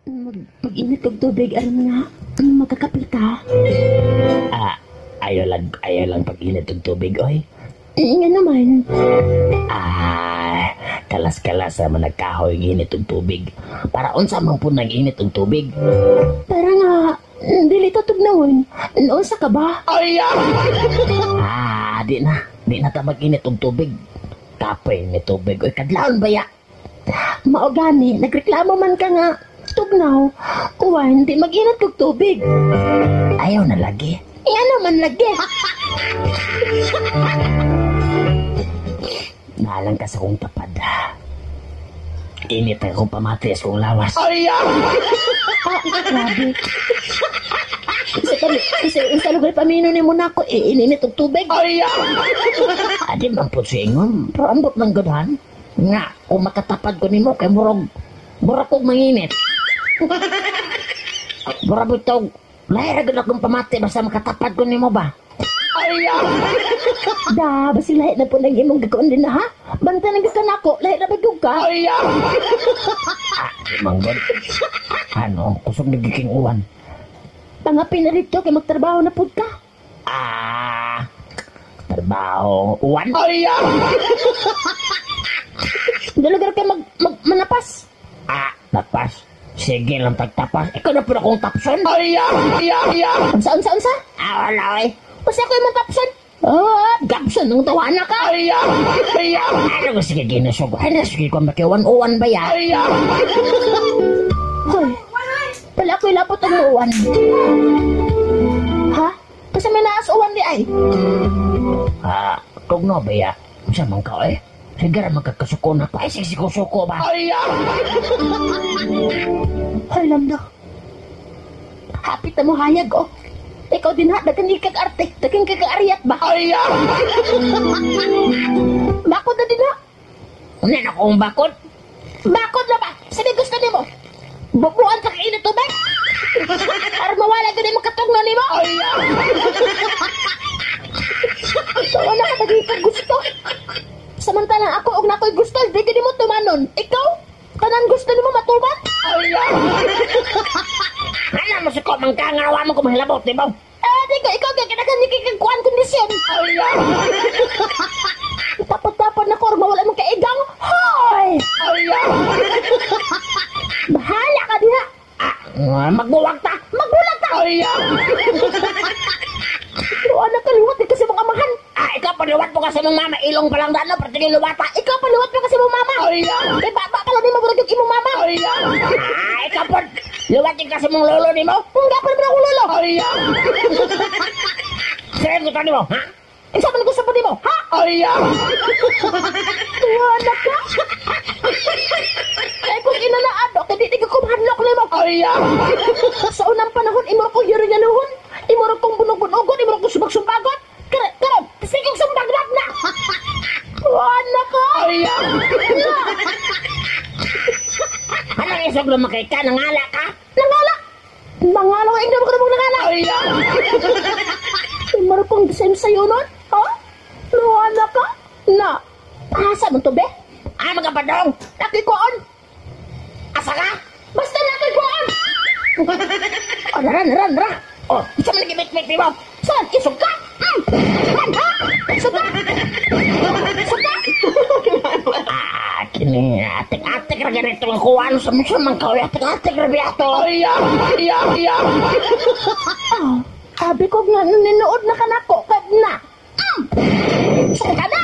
Pag-init og tubig aron nga makakapita. Ah, ayaw lang pag-init ng tubig, oy. Nga naman. Kalas-kalas naman nagkahoy ng init ng tubig. Para unsa man po nag-init ng tubig? Para nga dili to tugnawon. Unsa ka ba? Di na ta mag-init ng tubig. Kapoy ni tubig, oy, kadlawon baya. Mao gani nagreklamo man ka nga tugnaw. Uwan di mag-init og tubig. Ayaw na lagi. Nga naman lagi. Nalang ka sa kong tapad. Init akong pamati sa kong lawas. Grabe. Sa lugar pamino ni mo na ako, ininit og tubig. Adi man po sa ingon. Pero ambot ng ganahan. Nga, kung makatapad ko ni mo, kay murag kong manginit. Murag bitaw, lahir agad akong pamati basta makatapad ko ni mo ba? Basi lahit na po nang imong gagawin din na ha? Banta nang gakan ako, lahit na bagog ka? Manggod. Ano, kusog nagiging uwan. Pangapin na rito kay magtrabaho na po ka. Trabaho, uwan? Dalagar ka manapas. Tapas. Sige lang tagtapas. Ikaw na po akong tapson. Unsa? Wala eh. Basta ako yung matapson. Gabson, nung tawa na ka. Ano gusto ka ginasog? Ano sige ko makiwan-uwan ba ya? Hoy, pala ako'y lapot ang uwan. Ha? Kasi may naas uwan di ay. Tugno ba ya? Masa man ka eh? Sige ra magkakasuko na pa. Suko ba? Hoy, Lamdo. Hapit na mo hayag, oh. Ikaw din ha, dagan arte, dagan kag-ariat ba? Bakod na din ha? Ano na kong bakod? Bakod na ba? Sabi gusto ni mo? Bubuan sa kainit tubig? Para mawala ganun mo katugno ni mo? Tawa na ka, naging gusto. Samantalang ako, og nako'y gusto, di ganun mo tumanon. Ikaw? Kanan gusto ni mo matuman? Ano mo si ko, mangkangarawa mo kung mahilabot, di ba? Di ko, ikaw kaganagan ni kikagkuhan kondisyon. Tapot-tapot na ko, mawala mong kaigang. Hoy! Bahala ka diha. Magbuwag ta. Doon na kaliwat di kasi mong amahan. Ikaw paliwat mo kasi mong mama. Ilong palang dano, patigil luwata. Ikaw paliwat mo kasi mong mama. Kay baba pala ni maburag yung imong mama. Ikaw po, luwatin kasi mong lolo ni mo. Nga pa naman ako lolo. Sa'yo ko tani mo, ha? Isa man gusto pa di mo, ha? Tuwanak ka. Kung inanaado, kaya di ka kumahanlok ni mo. Sa unang panahon, imuro kong yuri-yaluhon. Imuro kong bunog-bunogon, imuro kong subag-subagon. Karon, sigong sumbag-lag na. Tuwanak ka. Anong isog lumakay ka? Nangala ka? Nangala? Nangala ko, hindi mo ka namang nangala. Imuro kong design sa'yo nun, ha? Tuwanak ka. Na, asa mo to, be? Magapadong! Nakikoon. Asa ka? Basta nakikoon. Nara. Isa mo nagibit-bit mo? Saan? Isog ka? Ha? Isog ka? Kini, atik-atik ra ganito ang kuwan sa mga kawin. Atik-atik ra biyato. Sabi ko nga, ninood na ka na ko. Kad na. Isog ka na?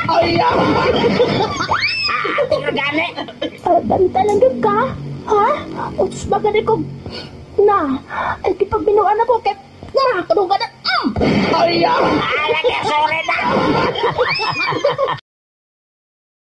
Atik ra gani. Banta lang yun ka? Ha? Utos ba gani ko? Na, ay kipag binuan ako kay nga, kanong gana. Lagi, sorry na.